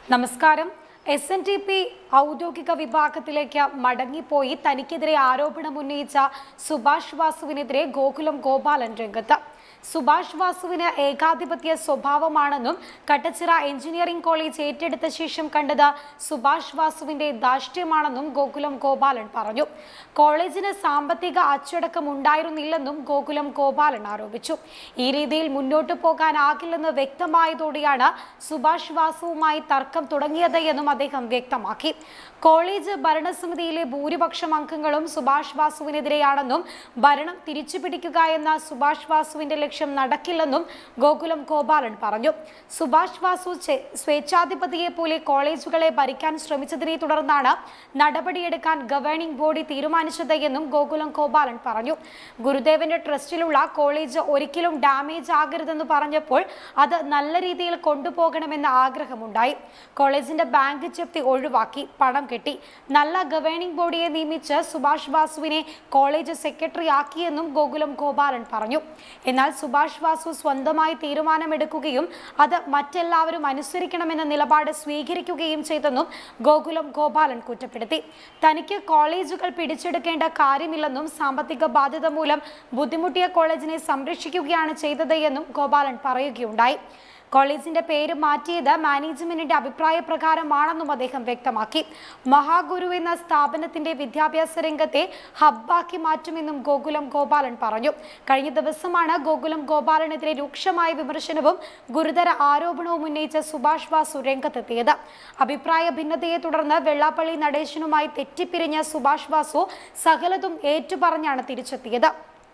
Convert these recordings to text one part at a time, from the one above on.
നമസ്കാരം. SNDP ഔദ്യോഗിക വിഭാഗത്തിലേക്ക് മടങ്ങിപ്പോയി തനിക്കെതിരെ ആരോപണമുന്നയിച്ച സുഭാഷ്വാസുവിനെതിരെ ഗോകുലം ഗോപാലൻ രംഗത്ത്. സുഭാഷ്വാസുവിന് ഏകാധിപത്യ സ്വഭാവമാണെന്നും കട്ടച്ചിറ എഞ്ചിനീയറിംഗ് കോളേജ് ഏറ്റെടുത്ത ശേഷം കണ്ടത് സുഭാഷ്വാസുവിന്റെ ധാർഷ്ട്യമാണെന്നും ഗോകുലം ഗോപാലൻ പറഞ്ഞു. കോളേജിന് സാമ്പത്തിക അച്ചടക്കം ഉണ്ടായിരുന്നില്ലെന്നും ഗോകുലം ഗോപാലൻ ആരോപിച്ചു. ഈ രീതിയിൽ മുന്നോട്ടു പോകാനാകില്ലെന്ന് വ്യക്തമായതോടെയാണ് സുഭാഷ്വാസുവുമായി തർക്കം തുടങ്ങിയത് എന്നും അദ്ദേഹം വ്യക്തമാക്കി. കോളേജ് ഭരണസമിതിയിലെ ഭൂരിപക്ഷം അംഗങ്ങളും സുഭാഷ്വാസുവിനെതിരെയാണെന്നും ഭരണം തിരിച്ചുപിടിക്കുക എന്ന സുഭാഷ്വാസുവിന്റെ ലക്ഷ്യം നടക്കില്ലെന്നും ഗോകുലം ഗോപാലൻ പറഞ്ഞു. സുഭാഷ്വാസു സ്വേച്ഛാധിപതിയെ പോലെ കോളേജുകളെ ഭരിക്കാൻ ശ്രമിച്ചതിനെ തുടർന്നാണ് നടപടിയെടുക്കാൻ ഗവേണിംഗ് ബോഡി തീരുമാനിച്ചത് എന്നും ഗോകുലം ഗോപാലൻ പറഞ്ഞു. ഗുരുദേവന്റെ ട്രസ്റ്റിലുള്ള കോളേജ് ഒരിക്കലും ഡാമേജ് ആകരുതെന്ന് പറഞ്ഞപ്പോൾ അത് നല്ല രീതിയിൽ കൊണ്ടുപോകണമെന്ന ആഗ്രഹമുണ്ടായി. കോളേജിന്റെ ബാങ്ക് ജപ്തി ഒഴിവാക്കി, പണം കെട്ടി, നല്ല ഗവേണിംഗ് ബോഡിയെ നിയമിച്ച് സുഭാഷ്വാസുവിനെ കോളേജ് സെക്രട്ടറി ആക്കിയെന്നും ഗോകുലം ഗോപാലൻ പറഞ്ഞു. എന്നാൽ സുഭാഷ്വാസു സ്വന്തമായി തീരുമാനമെടുക്കുകയും അത് മറ്റെല്ലാവരും അനുസരിക്കണമെന്ന നിലപാട് സ്വീകരിക്കുകയും ചെയ്തെന്നും ഗോകുലം ഗോപാലൻ കുറ്റപ്പെടുത്തി. തനിക്ക് കോളേജുകൾ പിടിച്ചെടുക്കേണ്ട കാര്യമില്ലെന്നും സാമ്പത്തിക ബാധ്യത മൂലം ബുദ്ധിമുട്ടിയ കോളേജിനെ സംരക്ഷിക്കുകയാണ് ചെയ്തത് എന്നും ഗോപാലൻ പറയുകയുണ്ടായി. കോളേജിന്റെ പേര് മാറ്റിയത് മാനേജ്മെന്റിന്റെ അഭിപ്രായ പ്രകാരമാണെന്നും അദ്ദേഹം വ്യക്തമാക്കി. മഹാഗുരു എന്ന സ്ഥാപനത്തിന്റെ വിദ്യാഭ്യാസ രംഗത്തെ ഹബ്ബാക്കി മാറ്റുമെന്നും ഗോകുലം ഗോപാലൻ പറഞ്ഞു. കഴിഞ്ഞ ദിവസമാണ് ഗോകുലം ഗോപാലനെതിരെ രൂക്ഷമായ വിമർശനവും ഗുരുതര ആരോപണവും ഉന്നയിച്ച സുഭാഷ്വാസു രംഗത്തെത്തിയത്. അഭിപ്രായ ഭിന്നതയെ തുടർന്ന് വെള്ളാപ്പള്ളി നടേശനുമായി തെറ്റിപ്പിരിഞ്ഞ സുഭാഷ്വാസു സകലതും ഏറ്റുപറഞ്ഞാണ് തിരിച്ചെത്തിയത്.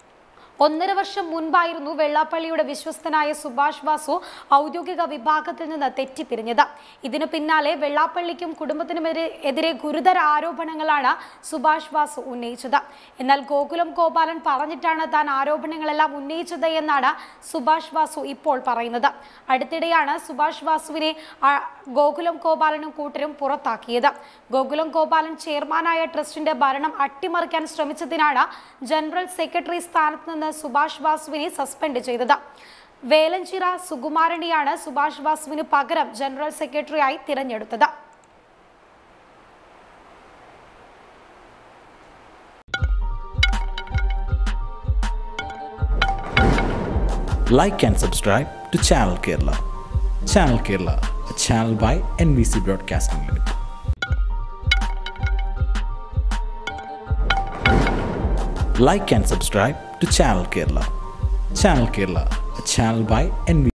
1.5 വർഷം മുൻപായിരുന്നു വെള്ളാപ്പള്ളിയുടെ വിശ്വസ്തനായ സുഭാഷ്വാസു ഔദ്യോഗിക വിഭാഗത്തിൽ നിന്ന് തെറ്റിപ്പിരിഞ്ഞത്. ഇതിനു പിന്നാലെ വെള്ളാപ്പള്ളിക്കും കുടുംബത്തിനുമെതിരെ ഗുരുതര ആരോപണങ്ങളാണ് സുഭാഷ്വാസു ഉന്നയിച്ചത്. എന്നാൽ ഗോകുലം ഗോപാലൻ പറഞ്ഞിട്ടാണ് താൻ ആരോപണങ്ങളെല്ലാം ഉന്നയിച്ചത് എന്നാണ് സുഭാഷ്വാസു ഇപ്പോൾ പറയുന്നത്. അടുത്തിടെയാണ് സുഭാഷ്വാസുവിനെ ഗോകുലം ഗോപാലനും കൂട്ടരും പുറത്താക്കിയത്. ഗോകുലം ഗോപാലൻ ചെയർമാനായ ട്രസ്റ്റിന്റെ ഭരണം അട്ടിമറിക്കാൻ ശ്രമിച്ചതിനാണ് ജനറൽ സെക്രട്ടറി സ്ഥാനത്ത് നിന്ന് സുഭാഷ്വാസുവിനെ സസ്പെൻഡ് ചെയ്തത്. വേലഞ്ചിറ സുകുമാരനെയാണ് സുഭാഷ്വാസുവിന് പകരം ജനറൽ സെക്രട്ടറിയായി തിരഞ്ഞെടുത്തത്. Like and subscribe to Channel Kerala. Channel Kerala, a channel by NBC Broadcasting Limited. Like and subscribe to Channel Kerala. Channel Kerala, a channel by NBC.